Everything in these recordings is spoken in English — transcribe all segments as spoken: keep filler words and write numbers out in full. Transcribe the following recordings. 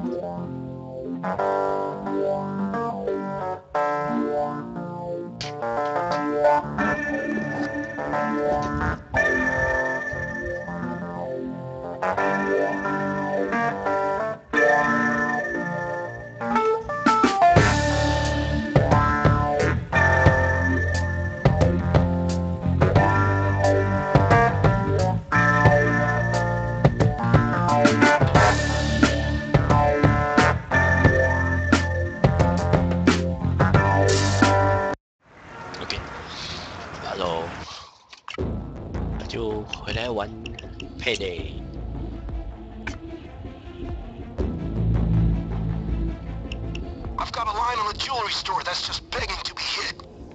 OK，Hello，那就回来玩 Payday。 I've got a line on the jewelry store that's just begging to be hit.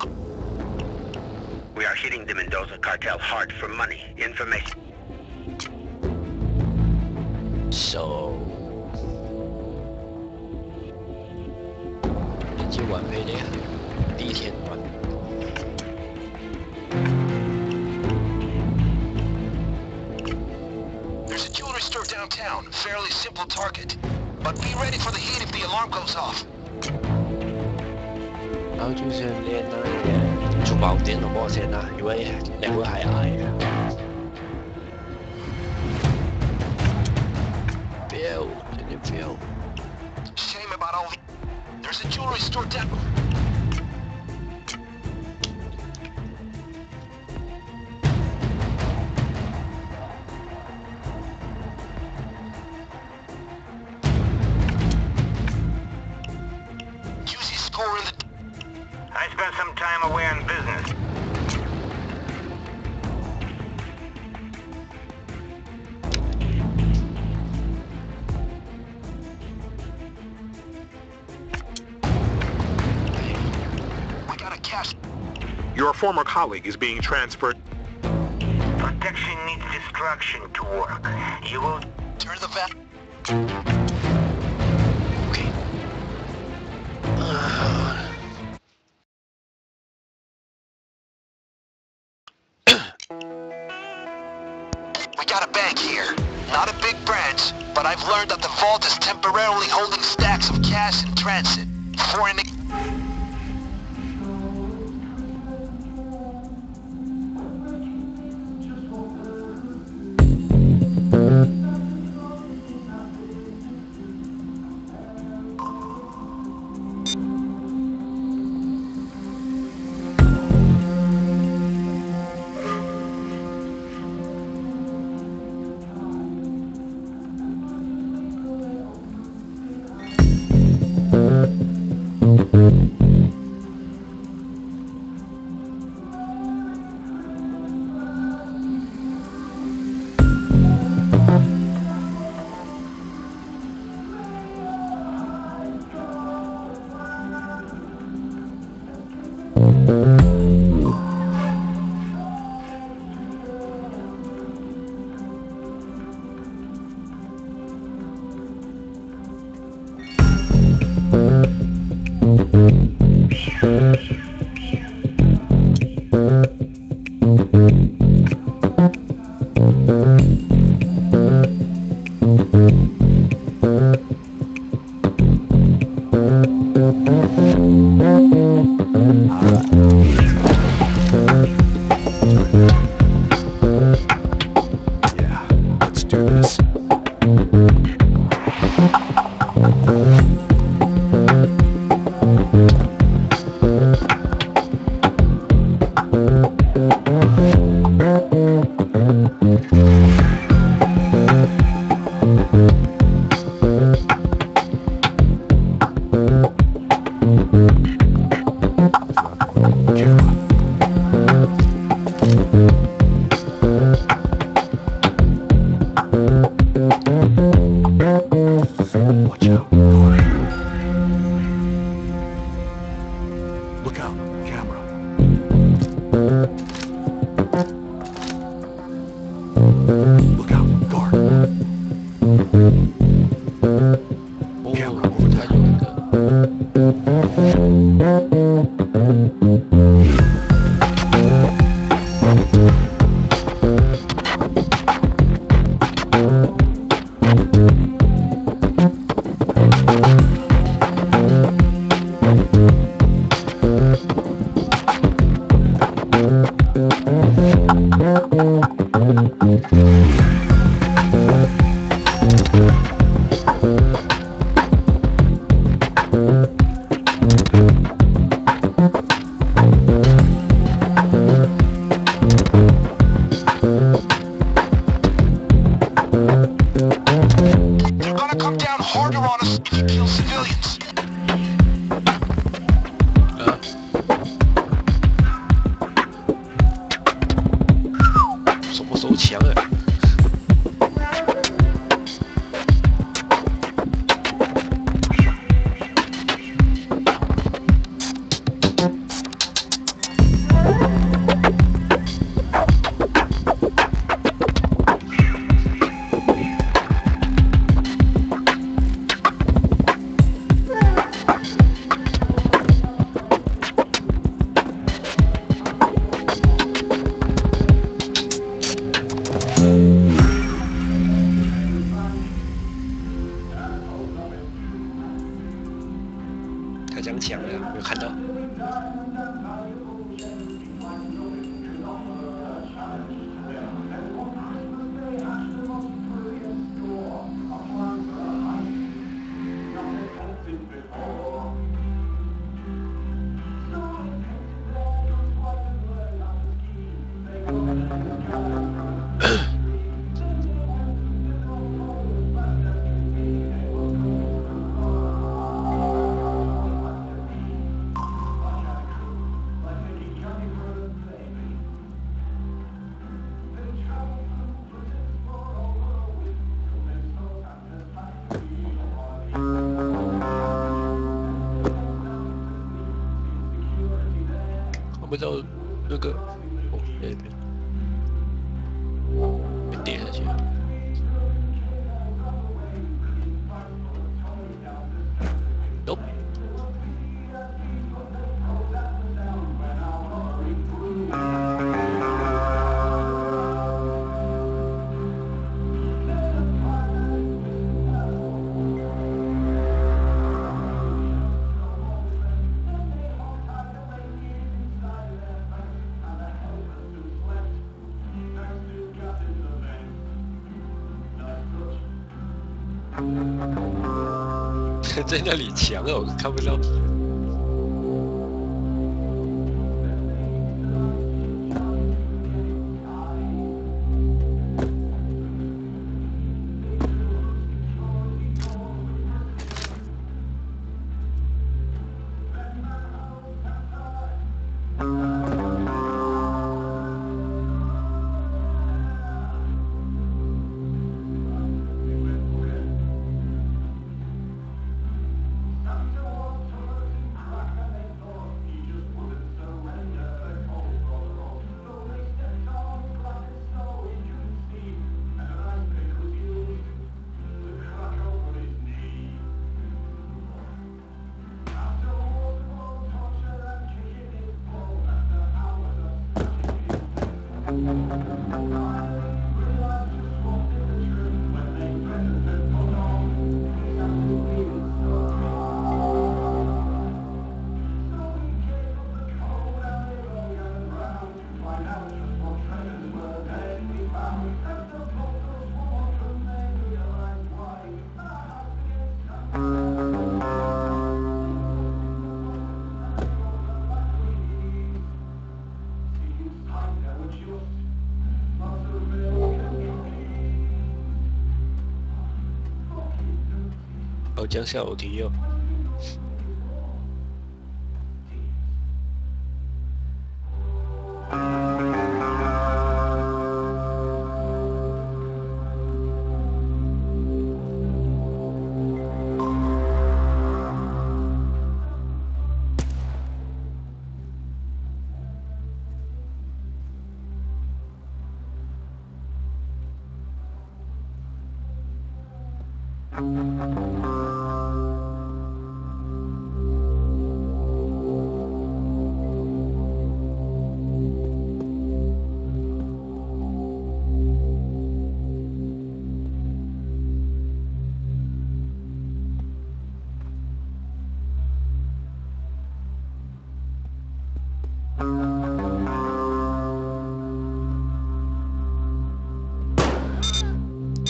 We are hitting the Mendoza cartel hard for money, information. So， 今天玩 Payday 啊，第一天玩。 There's a jewelry store downtown, fairly simple target. But be ready for the heat if the alarm goes off. 然後就想練那個珠寶店好唔好先啊？因為 level 係矮嘅。fail， 真係 fail。 Shame about all the... There's a jewelry store down... Juicy score in the... I spent some time away on business. We got a cash... Your former colleague is being transferred. Protection needs destruction to work. You will... Turn the vat... OK。啊。 We got a bank here. Not a big branch, but I've learned that the vault is temporarily holding stacks of cash in transit. Foreign... Yeah, let's do this. Watch out. 开枪枪了，有看到？看不到那个，哦，那边被跌下去了。Nope。在那里墙啊，我看不到。好像下楼梯哦。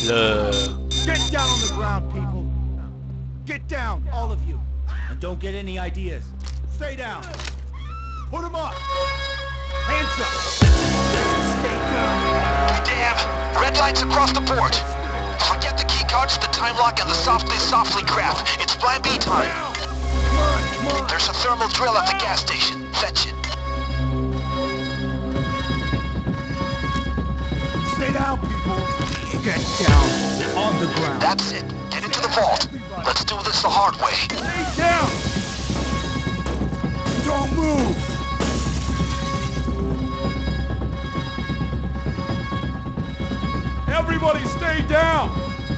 Le... Get down on the ground, people. Get down, all of you. And don't get any ideas. Stay down. Put them up. Hands up. Stay down. Damn! Red lights across the board. Forget the key cards, the time lock, and the softly, softly crap. It's Plan B time. Come on, come on. There's a thermal drill at the gas station. Fetch it. Stay down, people. Get down on the ground. That's it. Get into the vault. Let's do this the hard way. Stay down. Don't move. Everybody stay down.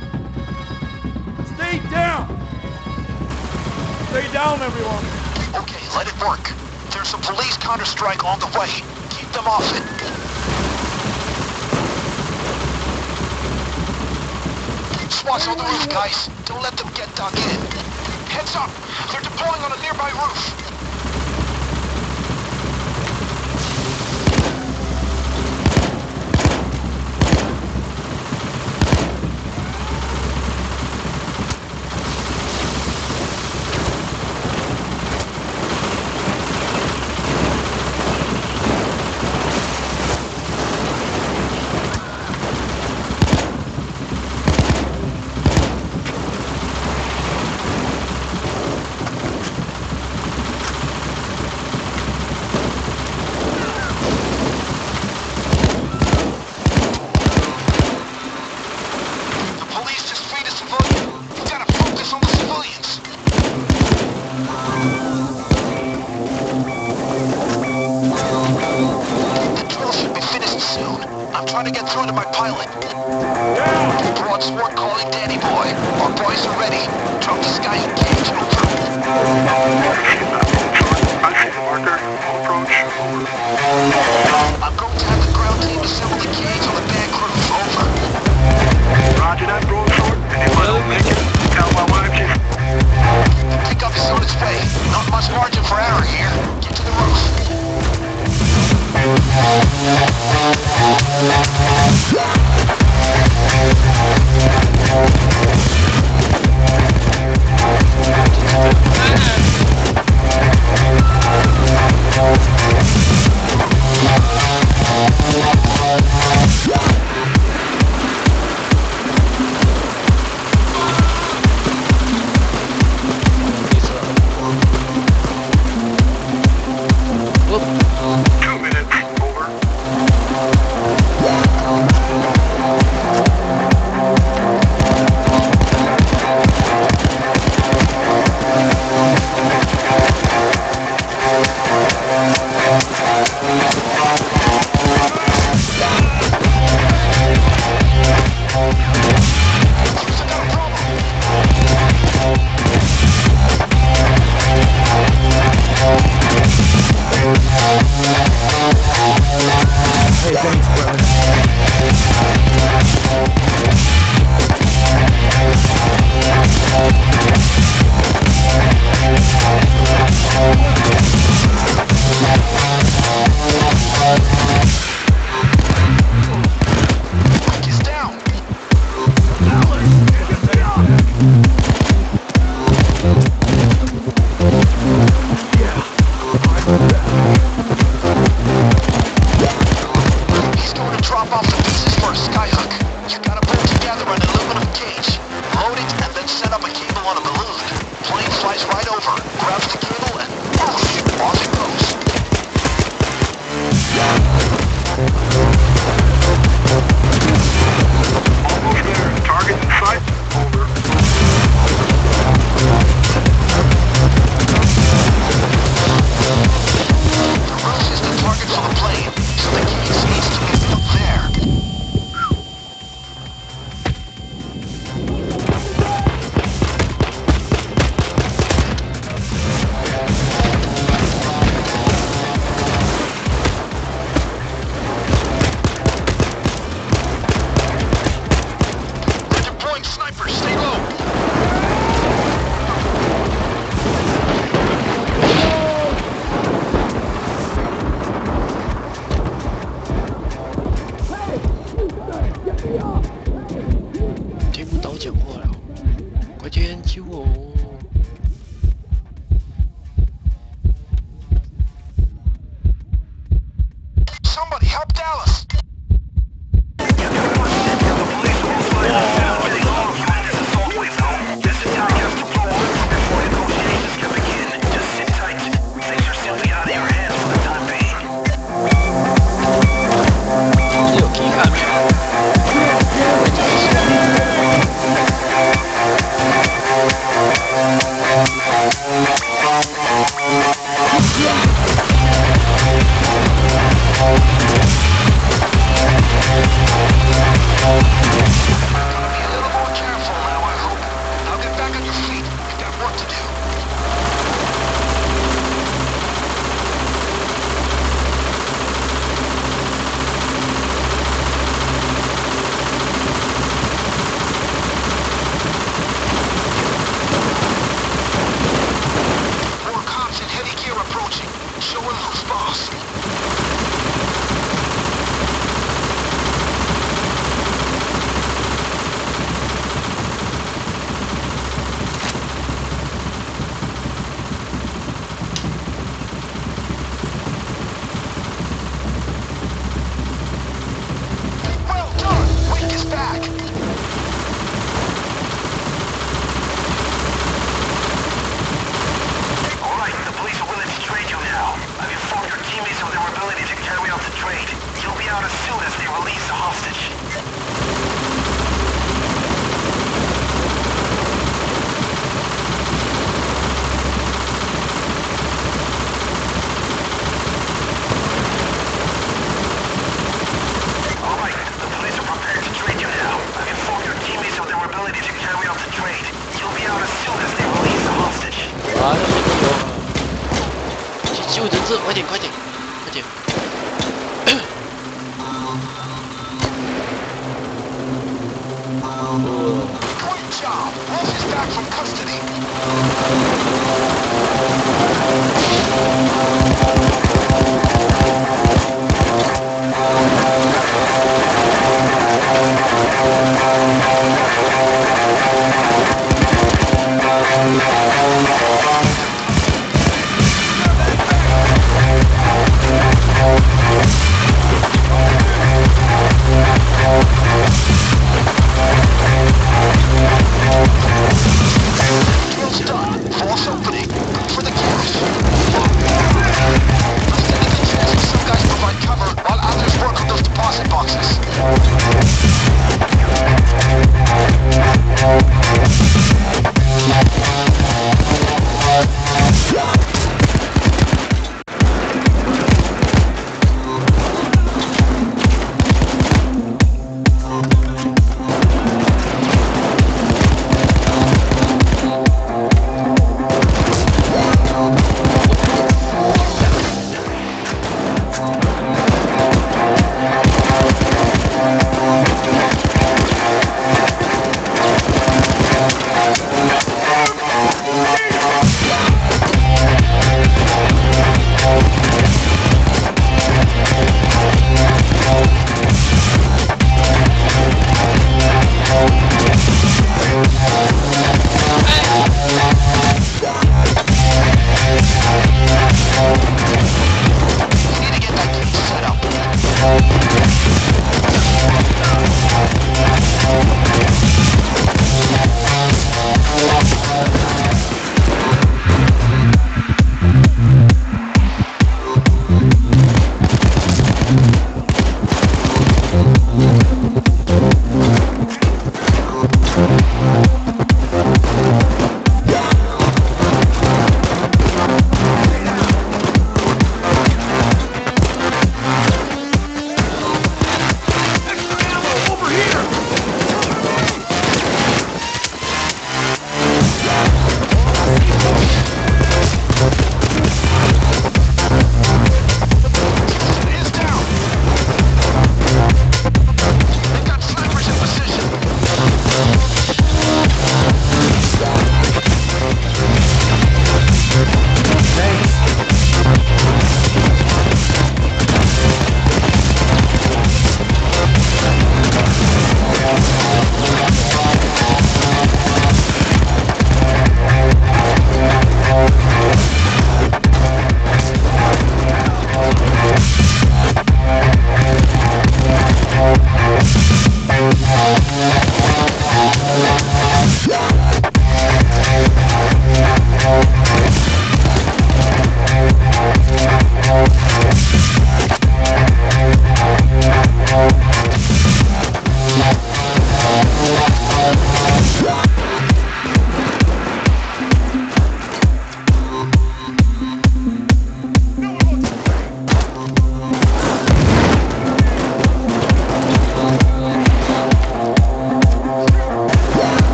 Stay down. Stay down, everyone. Okay, let it work. There's a police counter-strike on the way. Keep them off it. SWAT's on the roof, guys. Don't let them get dug in. Heads up! They're deploying on a nearby roof. Trying to get through to my pilot. Broadsword calling Danny Boy. Our boys are ready. Drop the sky engage over. I see the marker. Approach. I'm going to have the ground team assemble the cage on the back roof. Over. Roger that, Broadsword. Anyone will make it? Tell my wife you. Pickup is on its way. Not much margin for error here. Get to the roof. 快点救我！ Somebody help Dallas! Boxes.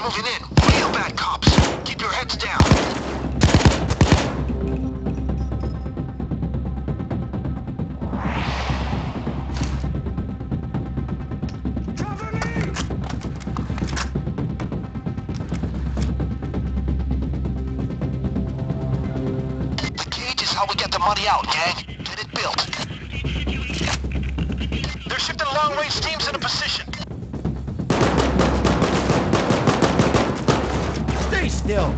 moving in. Real bad cops. Keep your heads down. The cage is how we get the money out, gang. Get it built. They're shifting long-range teams into position. Stay still.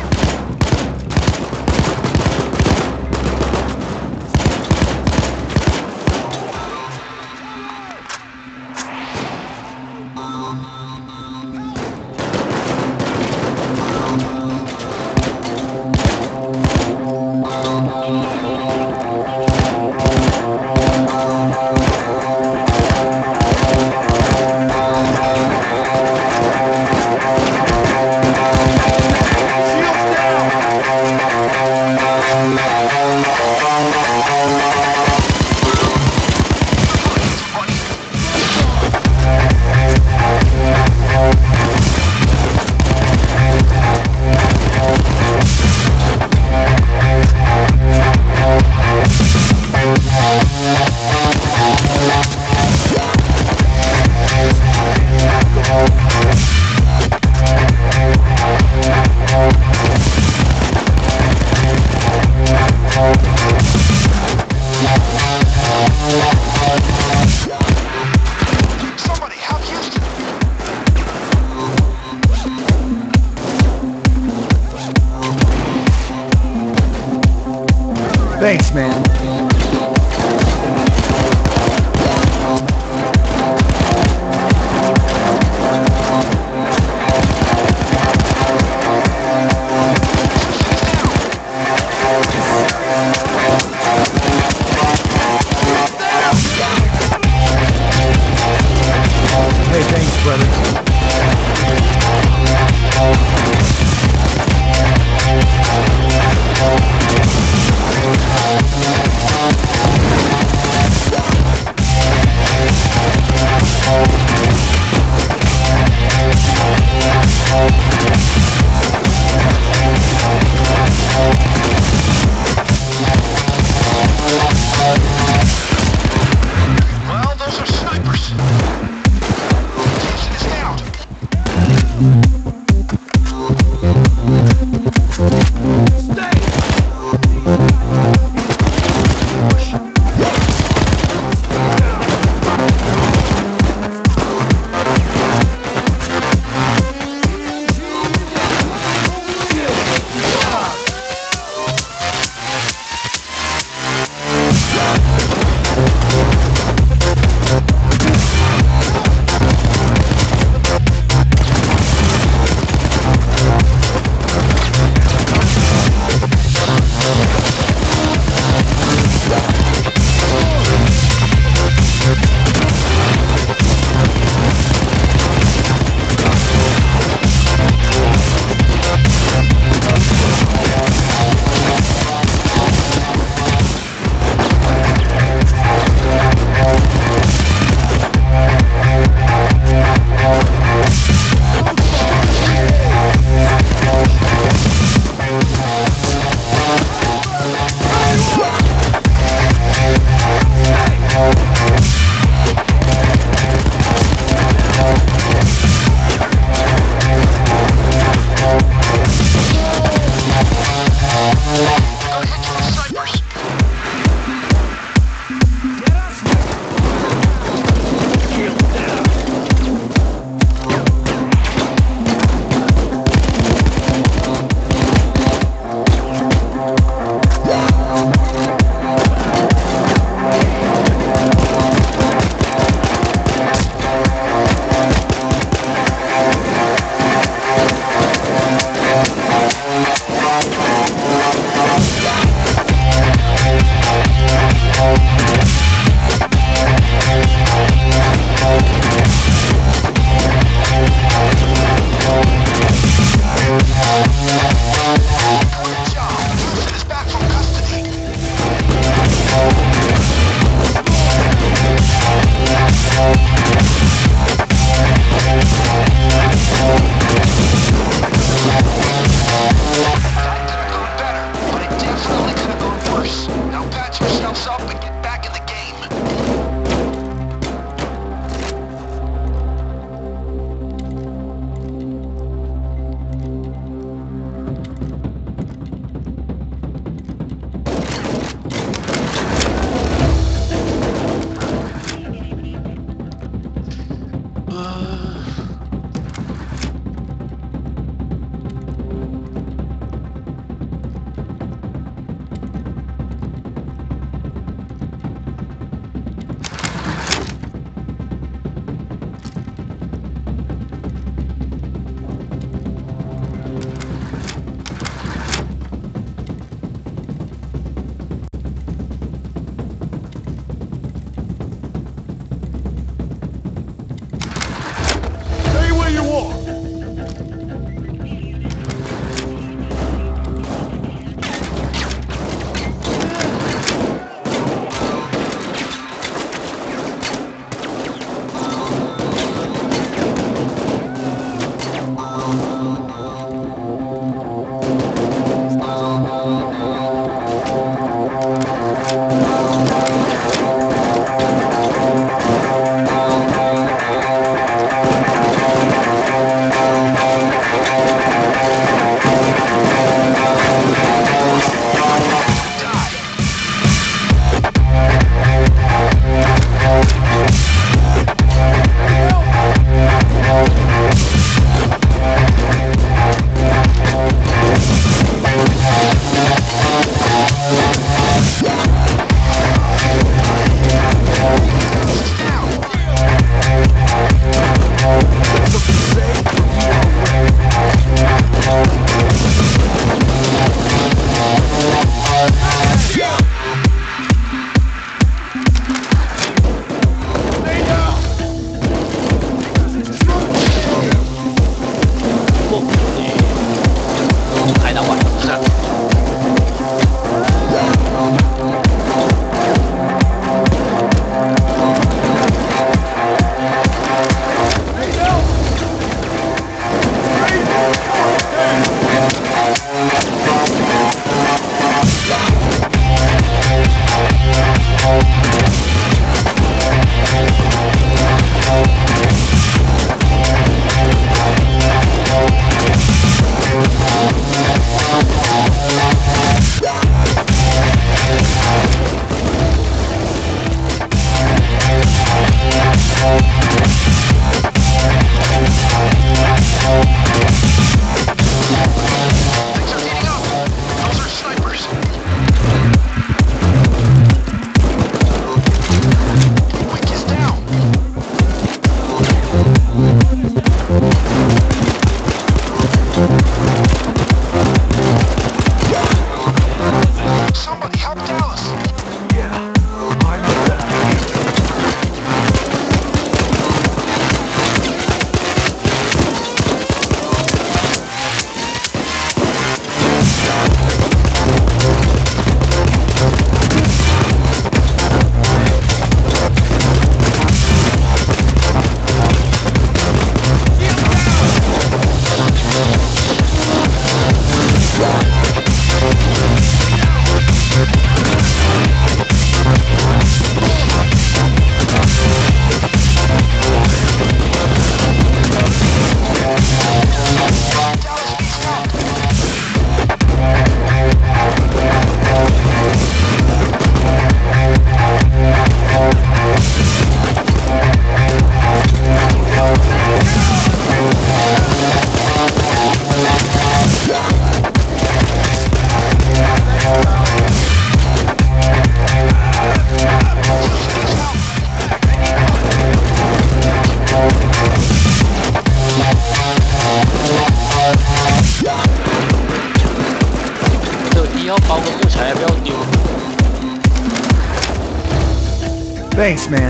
Thanks, man. Hey, thanks, brother. Well, those are snipers. Jason is down. 不，你太难玩了。 Thanks, man.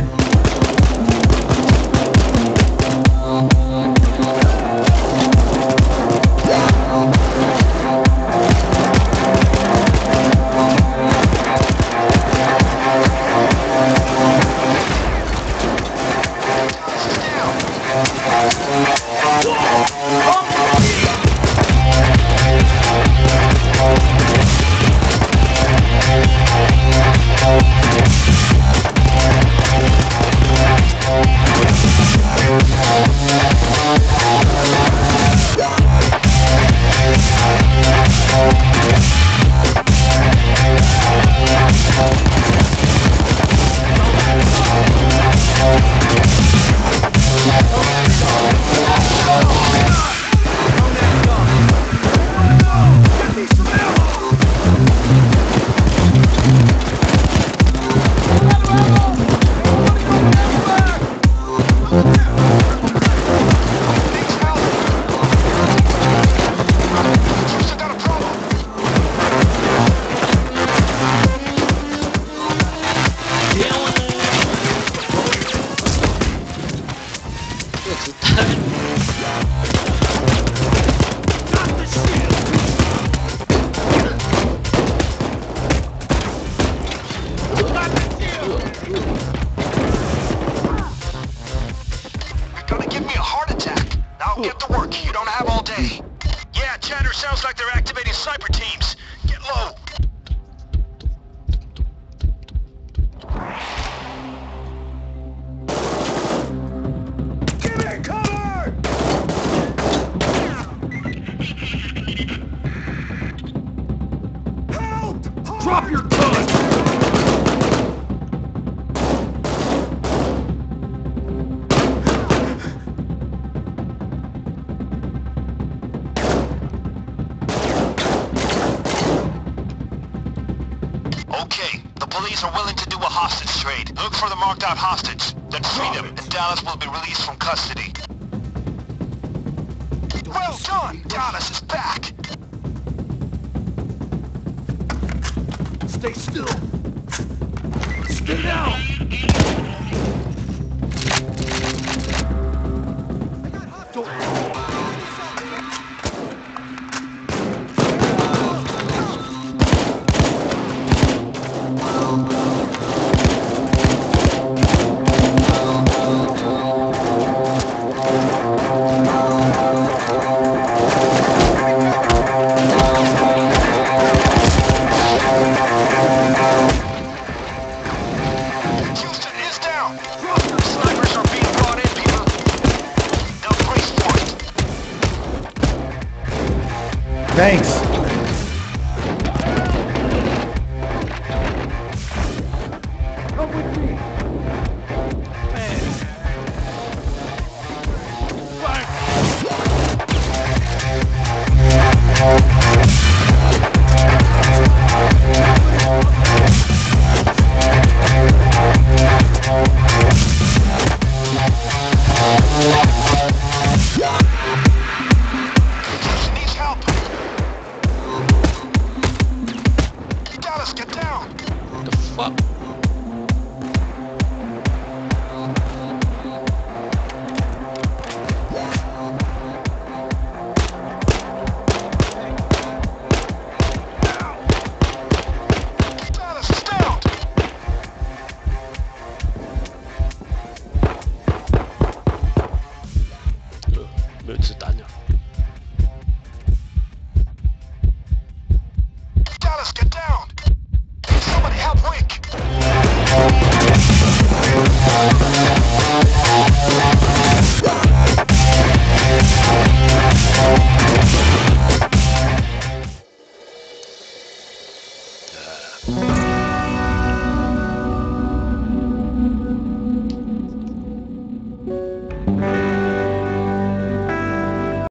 Get to work. You don't have all day. Yeah, chatter sounds like they're activating sniper teams. Get low. Give me cover! Help! Drop your gun! Okay, the police are willing to do a hostage trade. Look for the marked out hostage, then free them, and Dallas will be released from custody. Well done! Dallas is back! Stay still! Stay down! I got hot. Don't... Thanks. Come with me. He needs help. Dallas, get down. The fuck? Dallas is down. Øh, Mødt til Daniel.